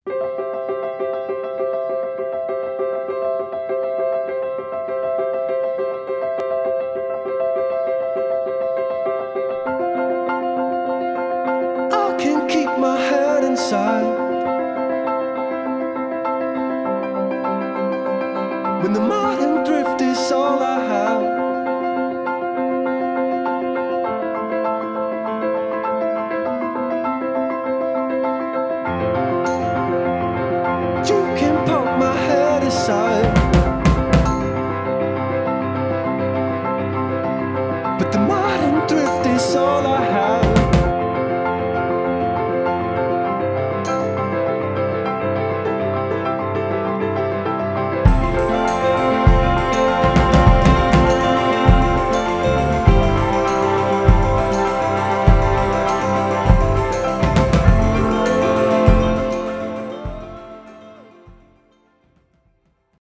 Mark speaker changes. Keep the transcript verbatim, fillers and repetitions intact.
Speaker 1: I can keep my head inside when the modern thrift is all I have. You can poke my head aside, but the modern thrift is all I have.